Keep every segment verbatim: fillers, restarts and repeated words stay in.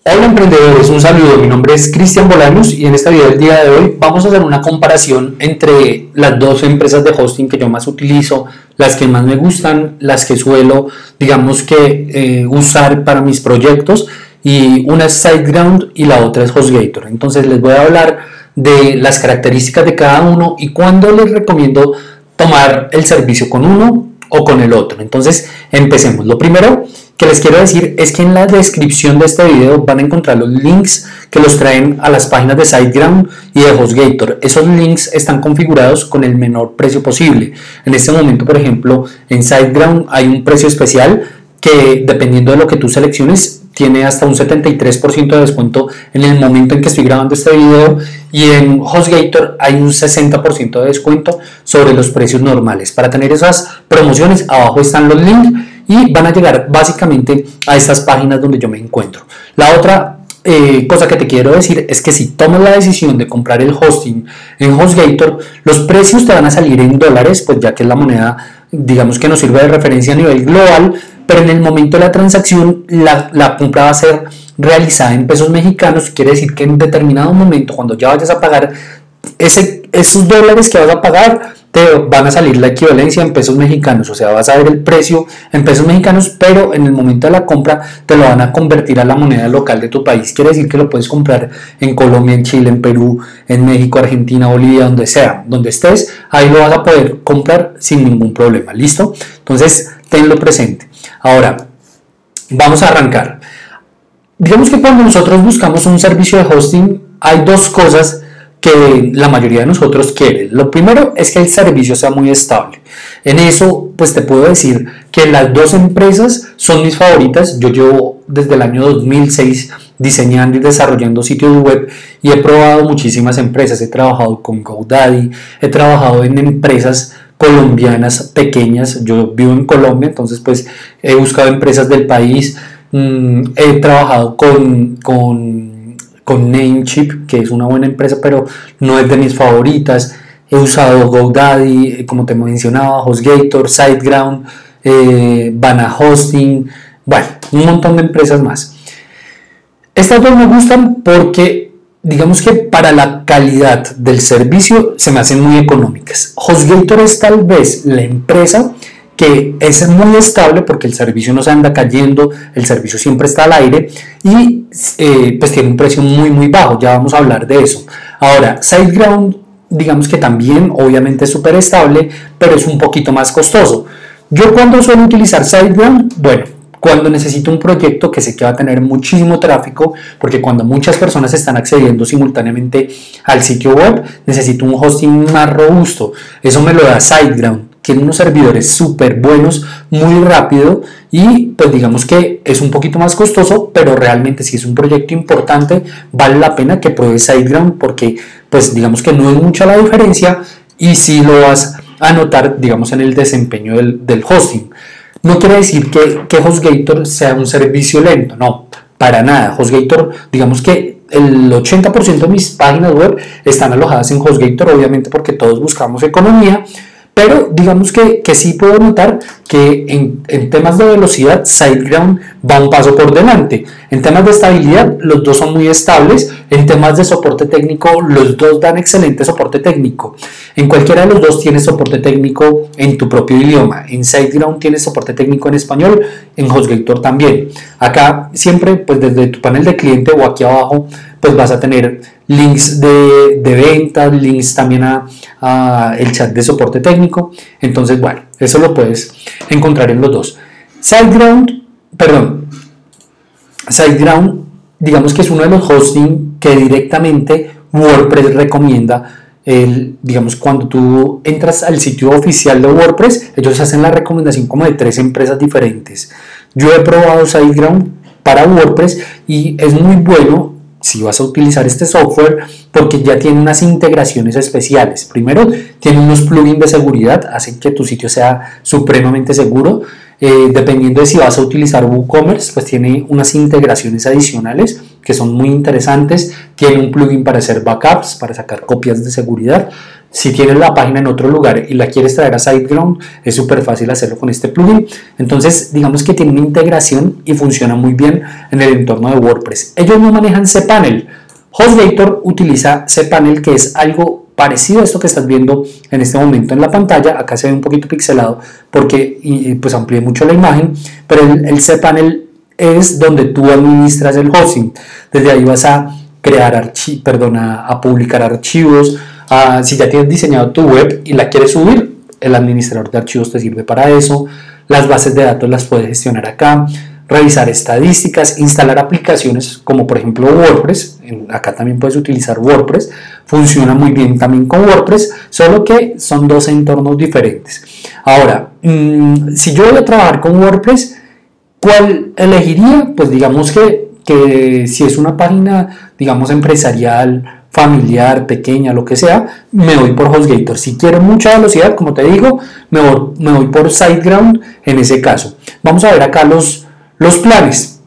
Hola emprendedores, un saludo, mi nombre es Cristian Bolaños y en esta video del día de hoy vamos a hacer una comparación entre las dos empresas de hosting que yo más utilizo, las que más me gustan, las que suelo, digamos que eh, usar para mis proyectos, y una es SiteGround y la otra es HostGator. Entonces les voy a hablar de las características de cada uno y cuándo les recomiendo tomar el servicio con uno o con el otro. Entonces empecemos. Lo primero que les quiero decir es que en la descripción de este video van a encontrar los links que los traen a las páginas de SiteGround y de HostGator. Esos links están configurados con el menor precio posible. En este momento, por ejemplo, en SiteGround hay un precio especial que, dependiendo de lo que tú selecciones, tiene hasta un setenta y tres por ciento de descuento en el momento en que estoy grabando este video, y en HostGator hay un sesenta por ciento de descuento sobre los precios normales. Para tener esas promociones, abajo están los links y van a llegar básicamente a estas páginas donde yo me encuentro. La otra eh, cosa que te quiero decir es que si tomas la decisión de comprar el hosting en HostGator, los precios te van a salir en dólares, pues ya que es la moneda, digamos, que nos sirve de referencia a nivel global, pero en el momento de la transacción la, la compra va a ser realizada en pesos mexicanos. Quiere decir que en determinado momento, cuando ya vayas a pagar ese, esos dólares que vas a pagar, te van a salir la equivalencia en pesos mexicanos. O sea, vas a ver el precio en pesos mexicanos, pero en el momento de la compra te lo van a convertir a la moneda local de tu país. Quiere decir que lo puedes comprar en Colombia, en Chile, en Perú, en México, Argentina, Bolivia, donde sea, donde estés, ahí lo vas a poder comprar sin ningún problema. ¿Listo? Entonces, tenlo presente. Ahora, vamos a arrancar. Digamos que cuando nosotros buscamos un servicio de hosting, hay dos cosas que la mayoría de nosotros quiere. Lo primero es que el servicio sea muy estable. En eso, pues te puedo decir que las dos empresas son mis favoritas. Yo llevo desde el año dos mil seis diseñando y desarrollando sitios web y he probado muchísimas empresas. He trabajado con GoDaddy, he trabajado en empresas colombianas pequeñas. Yo vivo en Colombia, entonces pues he buscado empresas del país. Mm, he trabajado con... con con Namecheap, que es una buena empresa, pero no es de mis favoritas. He usado GoDaddy, como te mencionaba, HostGator, SiteGround, eh, Vana Hosting, bueno, un montón de empresas más. Estas dos me gustan porque, digamos que para la calidad del servicio se me hacen muy económicas. HostGator es tal vez la empresa que es muy estable porque el servicio no se anda cayendo, el servicio siempre está al aire y eh, pues tiene un precio muy muy bajo. Ya vamos a hablar de eso. Ahora, SiteGround, digamos que también obviamente es súper estable, pero es un poquito más costoso. Yo cuando suelo utilizar SiteGround, bueno, cuando necesito un proyecto que sé que va a tener muchísimo tráfico, porque cuando muchas personas están accediendo simultáneamente al sitio web, necesito un hosting más robusto. Eso me lo da SiteGround. Tiene unos servidores súper buenos, muy rápido, y pues digamos que es un poquito más costoso, pero realmente si es un proyecto importante vale la pena que pruebes SiteGround, porque pues digamos que no es mucha la diferencia y sí lo vas a notar, digamos, en el desempeño del, del hosting. No quiere decir que, que HostGator sea un servicio lento, no, para nada. HostGator, digamos que el ochenta por ciento de mis páginas web están alojadas en HostGator, obviamente porque todos buscamos economía. Pero digamos que, que sí puedo notar que en, en temas de velocidad SiteGround va un paso por delante. En temas de estabilidad los dos son muy estables. En temas de soporte técnico los dos dan excelente soporte técnico. En cualquiera de los dos tienes soporte técnico en tu propio idioma. En SiteGround tienes soporte técnico en español, en HostGator también. Acá siempre, pues desde tu panel de cliente o aquí abajo, pues vas a tener links de, de ventas, links también a, a el chat de soporte técnico. Entonces, bueno, eso lo puedes encontrar en los dos. SiteGround, perdón, SiteGround, digamos que es uno de los hosting que directamente WordPress recomienda. El, digamos, cuando tú entras al sitio oficial de WordPress, ellos hacen la recomendación como de tres empresas diferentes. Yo he probado SiteGround para WordPress y es muy bueno si vas a utilizar este software porque ya tiene unas integraciones especiales. Primero, tiene unos plugins de seguridad, hacen que tu sitio sea supremamente seguro. Eh, dependiendo de si vas a utilizar WooCommerce, pues tiene unas integraciones adicionales que son muy interesantes. Tiene un plugin para hacer backups, para sacar copias de seguridad. Si tienes la página en otro lugar y la quieres traer a SiteGround, es súper fácil hacerlo con este plugin. Entonces, digamos que tiene una integración y funciona muy bien en el entorno de WordPress. Ellos no manejan cPanel. HostGator utiliza cPanel, que es algo parecido a esto que estás viendo en este momento en la pantalla. Acá se ve un poquito pixelado porque pues amplié mucho la imagen, pero el, el cPanel es donde tú administras el hosting. Desde ahí vas a crear archivos, perdón, a, a publicar archivos. Uh, si ya tienes diseñado tu web y la quieres subir, el administrador de archivos te sirve para eso. Las bases de datos las puedes gestionar acá, revisar estadísticas, instalar aplicaciones como por ejemplo WordPress. Acá también puedes utilizar WordPress, funciona muy bien también con WordPress, solo que son dos entornos diferentes. Ahora, mmm, si yo voy a trabajar con WordPress, ¿cuál elegiría? Pues digamos que, que si es una página, digamos, empresarial, familiar, pequeña, lo que sea, me voy por HostGator. Si quiero mucha velocidad, como te digo, me voy, me voy por SiteGround en ese caso. Vamos a ver acá los, los planes.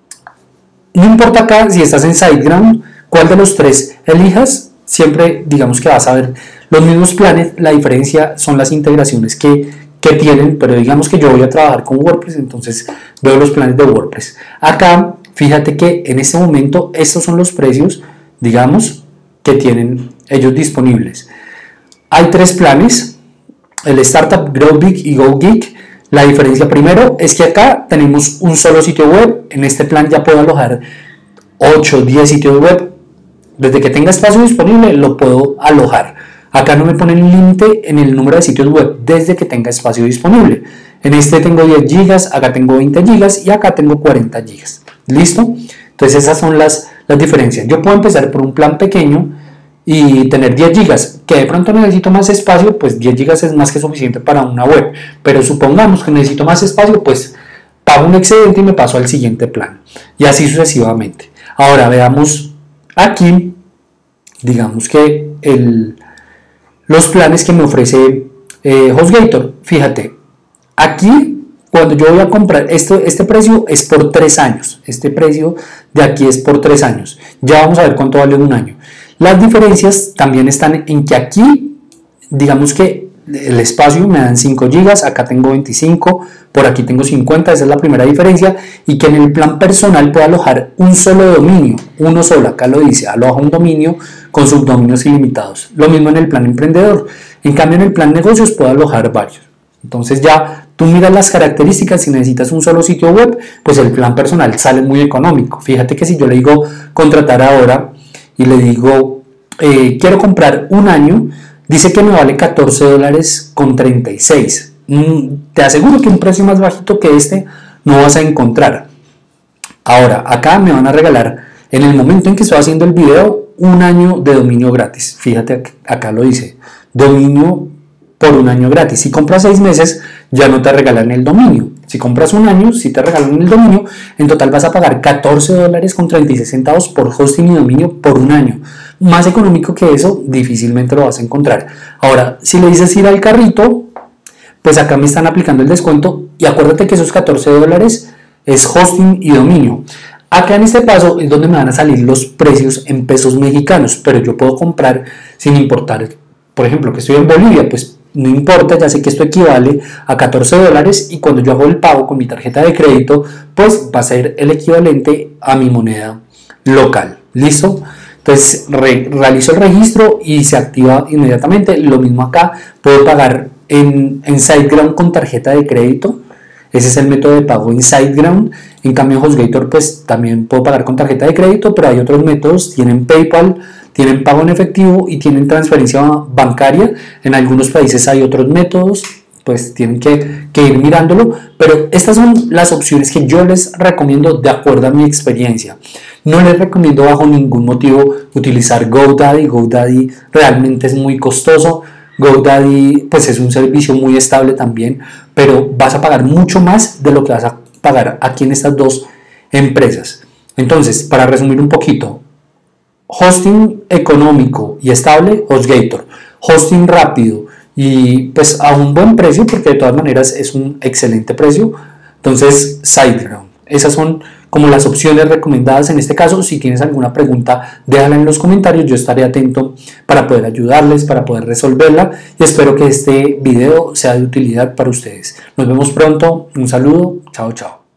No importa acá si estás en SiteGround, cuál de los tres elijas, siempre digamos que vas a ver los mismos planes. La diferencia son las integraciones que, que tienen, pero digamos que yo voy a trabajar con WordPress, entonces veo los planes de WordPress. Acá, fíjate que en este momento estos son los precios, digamos, que tienen ellos disponibles. Hay tres planes, el Startup, Grow Big y Go Geek. La diferencia primero es que acá tenemos un solo sitio web. En este plan ya puedo alojar ocho o diez sitios web. Desde que tenga espacio disponible lo puedo alojar. Acá no me ponen límite en el número de sitios web desde que tenga espacio disponible. En este tengo diez gigas, acá tengo veinte gigas y acá tengo cuarenta gigas. ¿Listo? Entonces esas son las, las diferencias. Yo puedo empezar por un plan pequeño y tener diez gigas, que de pronto necesito más espacio, pues diez gigas es más que suficiente para una web, pero supongamos que necesito más espacio, pues pago un excedente y me paso al siguiente plan, y así sucesivamente. Ahora veamos aquí, digamos que el, los planes que me ofrece eh, HostGator. Fíjate, aquí cuando yo voy a comprar, esto, este precio es por tres años, este precio de aquí es por tres años, ya vamos a ver cuánto vale un año. Las diferencias también están en que aquí, digamos que el espacio me dan cinco gigas, acá tengo veinticinco, por aquí tengo cincuenta, esa es la primera diferencia, y que en el plan personal puedo alojar un solo dominio, uno solo, acá lo dice, aloja un dominio con subdominios ilimitados. Lo mismo en el plan emprendedor, en cambio en el plan negocios puedo alojar varios. Entonces ya tú miras las características, si necesitas un solo sitio web, pues el plan personal sale muy económico. Fíjate que si yo le digo contratar ahora, y le digo, eh, quiero comprar un año, dice que me vale catorce dólares con treinta y seis. Mm, te aseguro que un precio más bajito que este no vas a encontrar. Ahora, acá me van a regalar, en el momento en que estoy haciendo el video, un año de dominio gratis. Fíjate, acá lo dice, dominio por un año gratis. Si compras seis meses, ya no te regalan el dominio. Si compras un año, si te regalan el dominio, en total vas a pagar catorce dólares con treinta y seis centavos por hosting y dominio por un año. Más económico que eso, difícilmente lo vas a encontrar. Ahora, si le dices ir al carrito, pues acá me están aplicando el descuento y acuérdate que esos catorce dólares es hosting y dominio. Acá en este paso es donde me van a salir los precios en pesos mexicanos, pero yo puedo comprar sin importar, por ejemplo, que estoy en Bolivia, pues no importa, ya sé que esto equivale a catorce dólares y cuando yo hago el pago con mi tarjeta de crédito, pues va a ser el equivalente a mi moneda local. ¿Listo? Entonces re, realizo el registro y se activa inmediatamente. Lo mismo acá, puedo pagar en, en SiteGround con tarjeta de crédito. Ese es el método de pago en SiteGround. En cambio en HostGator pues también puedo pagar con tarjeta de crédito, pero hay otros métodos, tienen PayPal, tienen pago en efectivo y tienen transferencia bancaria. En algunos países hay otros métodos, pues tienen que, que ir mirándolo, pero estas son las opciones que yo les recomiendo de acuerdo a mi experiencia. No les recomiendo bajo ningún motivo utilizar GoDaddy. GoDaddy realmente es muy costoso. GoDaddy pues es un servicio muy estable también, pero vas a pagar mucho más de lo que vas a pagar aquí en estas dos empresas. Entonces, para resumir un poquito, hosting económico y estable, HostGator. Hosting rápido y pues a un buen precio, porque de todas maneras es un excelente precio, entonces SiteGround. Esas son como las opciones recomendadas en este caso. Si tienes alguna pregunta, déjala en los comentarios, yo estaré atento para poder ayudarles, para poder resolverla, y espero que este video sea de utilidad para ustedes. Nos vemos pronto, un saludo, chao chao.